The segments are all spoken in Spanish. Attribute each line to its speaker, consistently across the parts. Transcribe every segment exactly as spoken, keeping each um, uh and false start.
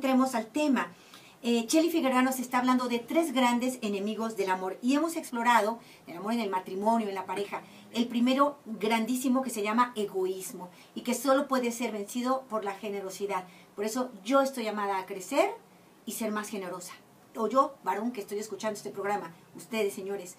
Speaker 1: entremos al tema. Eh, Chely Figueroa nos está hablando de tres grandes enemigos del amor y hemos explorado el amor en el matrimonio, en la pareja. El primero grandísimo que se llama egoísmo y que solo puede ser vencido por la generosidad. Por eso yo estoy llamada a crecer y ser más generosa. O yo, varón, que estoy escuchando este programa, ustedes, señores,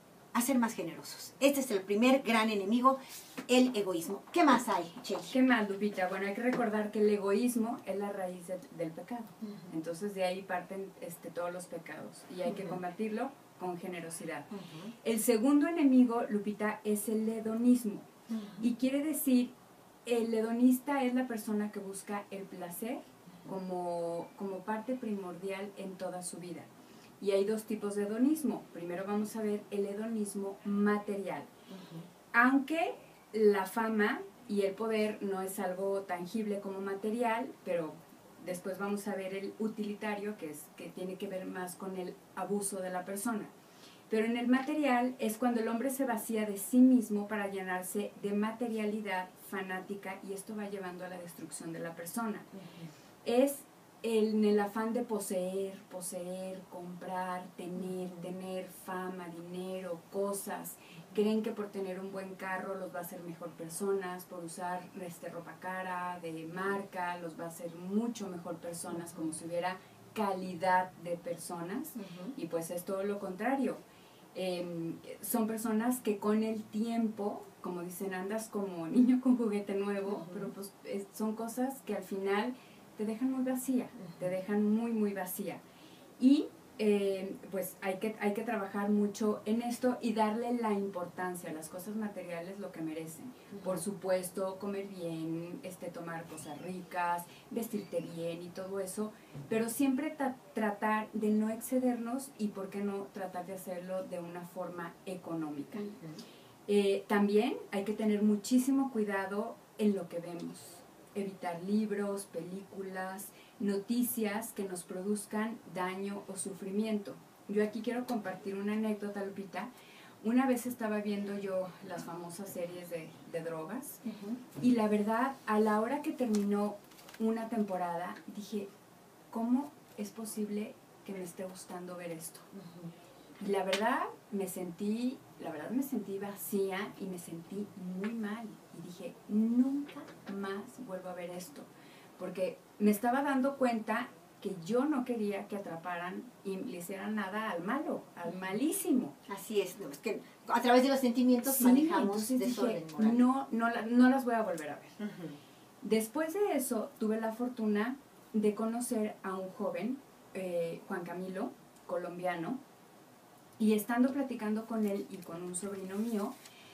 Speaker 1: a ser más generosos. Este es el primer gran enemigo, el egoísmo. ¿Qué más hay, Chely?
Speaker 2: ¿Qué más, Lupita? Bueno, hay que recordar que el egoísmo es la raíz de, del pecado. Uh-huh. Entonces de ahí parten este, todos los pecados y hay uh-huh. que combatirlo con generosidad. Uh-huh. El segundo enemigo, Lupita, es el hedonismo. Uh-huh. Y quiere decir, el hedonista es la persona que busca el placer uh-huh. como, como parte primordial en toda su vida. Y hay dos tipos de hedonismo. Primero vamos a ver el hedonismo material. Uh-huh. Aunque la fama y el poder no es algo tangible como material, pero después vamos a ver el utilitario, que, es, que tiene que ver más con el abuso de la persona. Pero en el material es cuando el hombre se vacía de sí mismo para llenarse de materialidad fanática y esto va llevando a la destrucción de la persona. Uh-huh. Es en el afán de poseer, poseer, comprar, tener, tener fama, dinero, cosas. Creen que por tener un buen carro los va a hacer mejor personas, por usar este, ropa cara, de marca, los va a hacer mucho mejor personas, como si hubiera calidad de personas. Uh-huh. Y pues es todo lo contrario. Eh, son personas que con el tiempo, como dicen, andas como niño con juguete nuevo, uh-huh. pero pues es, son cosas que al final te dejan muy vacía, uh-huh. te dejan muy, muy vacía. Y eh, pues hay que, hay que trabajar mucho en esto y darle la importancia a las cosas materiales, lo que merecen. Uh-huh. Por supuesto, comer bien, este, tomar cosas ricas, vestirte bien y todo eso, pero siempre tra- tratar de no excedernos y, ¿por qué no, tratar de hacerlo de una forma económica? Uh-huh. Eh, también hay que tener muchísimo cuidado en lo que vemos. Evitar libros, películas, noticias que nos produzcan daño o sufrimiento. Yo aquí quiero compartir una anécdota, Lupita. Una vez estaba viendo yo las famosas series de, de drogas uh-huh. y la verdad, a la hora que terminó una temporada, dije, ¿cómo es posible que me esté gustando ver esto? Uh-huh. Y la verdad, me sentí, la verdad me sentí vacía y me sentí muy mal. Y dije, nunca más vuelvo a ver esto. Porque me estaba dando cuenta que yo no quería que atraparan y le hicieran nada al malo, al malísimo.
Speaker 1: Así es, no, es que a través de los sentimientos sí, manejamos desorden
Speaker 2: dije,
Speaker 1: moral.
Speaker 2: No, no, no las voy a volver a ver.
Speaker 1: Uh-huh.
Speaker 2: Después de eso, tuve la fortuna de conocer a un joven, eh, Juan Camilo, colombiano, y estando platicando con él y con un sobrino mío,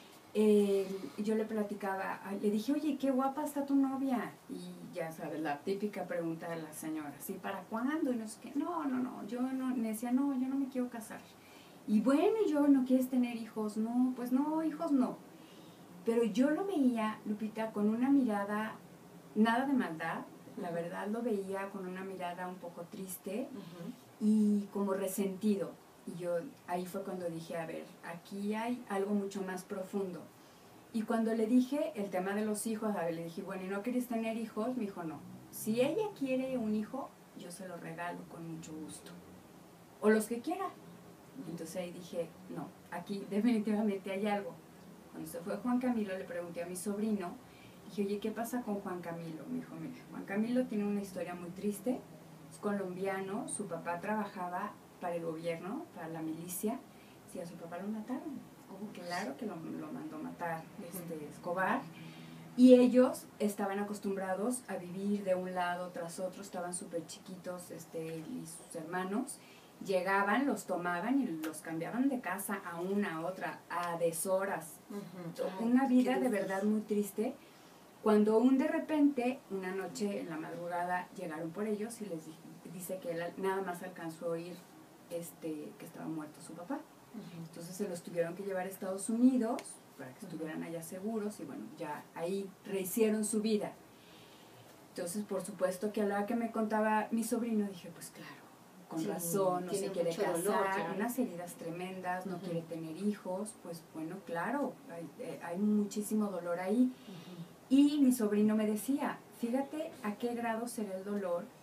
Speaker 2: eh, yo le platicaba, le dije, oye, qué guapa está tu novia. Y ya sabes, la típica pregunta de la señora, ¿sí? ¿Para cuándo? Y no sé qué. No, no, no, yo no, me decía, no, yo no me quiero casar. Y bueno, yo, ¿no quieres tener hijos? No, pues no, hijos no. Pero yo lo veía, Lupita, con una mirada, nada de maldad, la verdad lo veía con una mirada un poco triste uh-huh. y como resentido. Y yo, ahí fue cuando dije, a ver, aquí hay algo mucho más profundo. Y cuando le dije el tema de los hijos, a ver, le dije, bueno, ¿y no quieres tener hijos? Me dijo, no. Si ella quiere un hijo, yo se lo regalo con mucho gusto. O los que quiera. Entonces ahí dije, no, aquí definitivamente hay algo. Cuando se fue Juan Camilo, le pregunté a mi sobrino, dije, oye, ¿qué pasa con Juan Camilo? Me dijo, mira, Juan Camilo tiene una historia muy triste, es colombiano, su papá trabajaba para el gobierno, para la milicia, sí, a su papá lo mataron. Oh, claro que lo, lo mandó matar este, Escobar. Y ellos estaban acostumbrados a vivir de un lado tras otro, estaban súper chiquitos este, y sus hermanos. Llegaban, los tomaban y los cambiaban de casa a una, a otra, a deshoras. Uh-huh. Una vida de verdad muy triste. Cuando un de repente, una noche en la madrugada, llegaron por ellos y les dice que él nada más alcanzó a oír este, que estaba muerto su papá. Uh-huh. Entonces se los tuvieron que llevar a Estados Unidos para que estuvieran allá seguros y bueno, ya ahí rehicieron su vida. Entonces, por supuesto que a la hora que me contaba mi sobrino, dije, pues claro, con sí, razón, no se quiere casar, dolor, claro. Unas heridas tremendas, no uh-huh. quiere tener hijos, pues bueno, claro, hay, hay muchísimo dolor ahí. Uh-huh. Y mi sobrino me decía, fíjate a qué grado será el dolor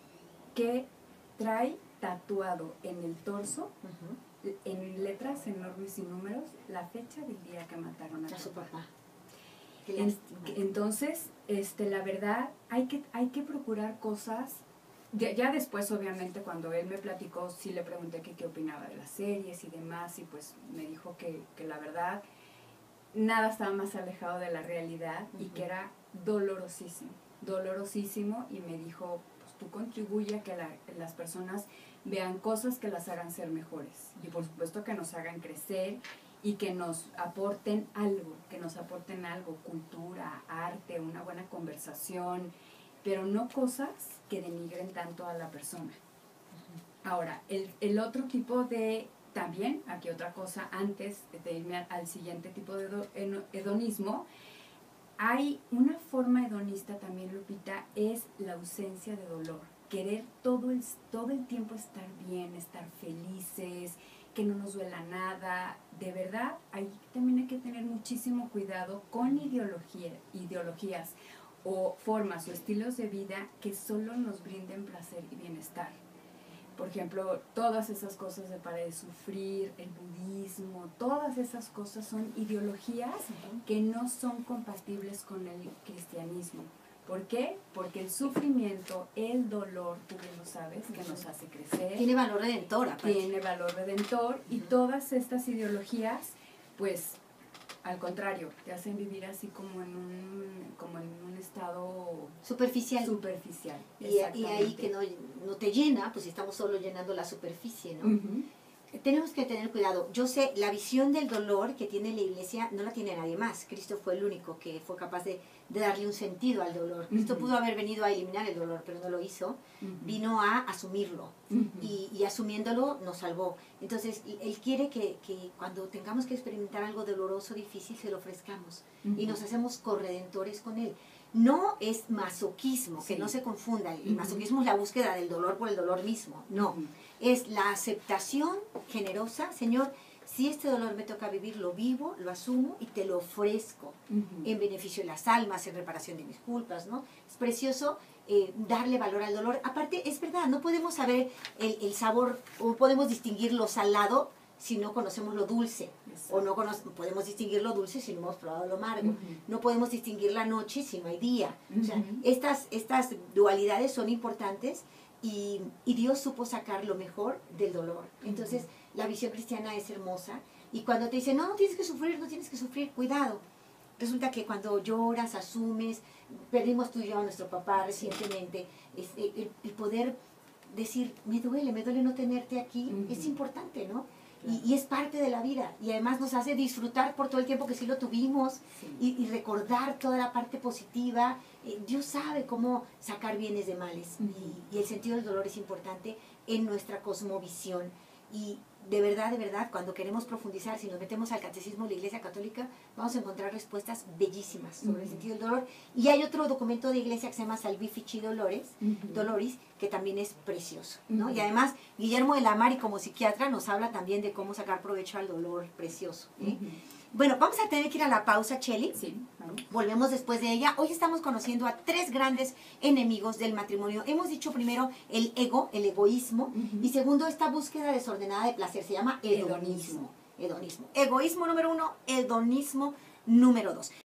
Speaker 2: que trae tatuado en el torso,
Speaker 1: Ujú.
Speaker 2: en letras enormes y números, la fecha del día que mataron a,
Speaker 1: A su papá. Qué
Speaker 2: En-
Speaker 1: lástima.
Speaker 2: entonces, este, la verdad, hay que, hay que procurar cosas. Ya, ya después, obviamente, cuando él me platicó, sí le pregunté que qué opinaba de las series y demás, y pues me dijo que, que la verdad, nada estaba más alejado de la realidad y
Speaker 1: Ujú.
Speaker 2: que era dolorosísimo, dolorosísimo, y me dijo, pues tú contribuye a que la- las personas vean cosas que las hagan ser mejores, y por supuesto que nos hagan crecer y que nos aporten algo, que nos aporten algo, cultura, arte, una buena conversación, pero no cosas que denigren tanto a la persona. Ahora, el, el otro tipo de, también, aquí otra cosa, antes de irme al, al siguiente tipo de hedo- eno- hedonismo, hay una forma hedonista también, Lupita, es la ausencia de dolor. Querer todo el, todo el tiempo estar bien, estar felices, que no nos duela nada. De verdad, ahí también hay que tener muchísimo cuidado con ideología, ideologías o formas o estilos de vida que solo nos brinden placer y bienestar. Por ejemplo, todas esas cosas de para de sufrir, el budismo, todas esas cosas son ideologías que no son compatibles con el cristianismo. ¿Por qué? Porque el sufrimiento, el dolor, tú bien lo sabes, que nos hace crecer,
Speaker 1: Tiene valor redentor, aparte.
Speaker 2: tiene valor redentor, y
Speaker 1: Ujú.
Speaker 2: todas estas ideologías, pues, al contrario, te hacen vivir así como en un, como en un estado
Speaker 1: Superficial.
Speaker 2: superficial.
Speaker 1: Y, y ahí
Speaker 2: Exactamente.
Speaker 1: que no, no te llena, pues estamos solo llenando la superficie, ¿no?
Speaker 2: Ujú.
Speaker 1: Tenemos que tener cuidado. Yo sé, la visión del dolor que tiene la iglesia no la tiene nadie más. Cristo fue el único que fue capaz de, de darle un sentido al dolor. Cristo
Speaker 2: Ujú.
Speaker 1: pudo haber venido a eliminar el dolor, pero no lo hizo.
Speaker 2: Ujú.
Speaker 1: Vino a asumirlo.
Speaker 2: Ujú.
Speaker 1: Y, y asumiéndolo nos salvó. Entonces, Él quiere que, que cuando tengamos que experimentar algo doloroso, difícil, se lo ofrezcamos.
Speaker 2: Ujú.
Speaker 1: Y nos hacemos corredentores con Él. No es masoquismo, que
Speaker 2: Sí.
Speaker 1: no se confunda. El
Speaker 2: Ujú.
Speaker 1: masoquismo es la búsqueda del dolor por el dolor mismo. No.
Speaker 2: Ujú.
Speaker 1: Es la aceptación generosa. Señor, si este dolor me toca vivir, lo vivo, lo asumo y te lo ofrezco
Speaker 2: Ujú.
Speaker 1: en beneficio de las almas, en reparación de mis culpas, ¿no? Es precioso eh, darle valor al dolor. Aparte, es verdad, no podemos saber el, el sabor, o podemos distinguir lo salado si no conocemos lo dulce,
Speaker 2: Exacto.
Speaker 1: o no cono podemos distinguir lo dulce si no hemos probado lo amargo.
Speaker 2: Ujú.
Speaker 1: No podemos distinguir la noche si no hay día. O sea,
Speaker 2: Ujú.
Speaker 1: estas, estas dualidades son importantes. Y, y Dios supo sacar lo mejor del dolor. Entonces, la visión cristiana es hermosa. Y cuando te dicen, no, no tienes que sufrir, no tienes que sufrir, cuidado. Resulta que cuando lloras, asumes, perdimos tú y yo a nuestro papá recientemente, es, el, el poder decir, me duele, me duele no tenerte aquí,
Speaker 2: Ujú.
Speaker 1: es importante, ¿no?
Speaker 2: Claro.
Speaker 1: Y, y es parte de la vida. Y además nos hace disfrutar por todo el tiempo que sí lo tuvimos.
Speaker 2: Sí.
Speaker 1: Y, y recordar toda la parte positiva. Eh, Dios sabe cómo sacar bienes de males.
Speaker 2: Ujú.
Speaker 1: y, y el sentido del dolor es importante en nuestra cosmovisión. Y de verdad, de verdad, cuando queremos profundizar, si nos metemos al catecismo de la Iglesia Católica, vamos a encontrar respuestas bellísimas sobre el
Speaker 2: Ujú.
Speaker 1: sentido del dolor. Y hay otro documento de iglesia que se llama Salvifici Dolores,
Speaker 2: Ujú.
Speaker 1: Doloris, que también es precioso, ¿no?
Speaker 2: Ujú.
Speaker 1: Y además, Guillermo de la Mari, como psiquiatra, nos habla también de cómo sacar provecho al dolor precioso, ¿eh?
Speaker 2: Ujú.
Speaker 1: Bueno, vamos a tener que ir a la pausa, Cheli.
Speaker 2: Sí, vamos.
Speaker 1: Volvemos después de ella. Hoy estamos conociendo a tres grandes enemigos del matrimonio. Hemos dicho primero el ego, el egoísmo,
Speaker 2: Ujú.
Speaker 1: y segundo esta búsqueda desordenada de placer. Se llama hedonismo.
Speaker 2: Hedonismo.
Speaker 1: Hedonismo. Egoísmo número uno, hedonismo número dos.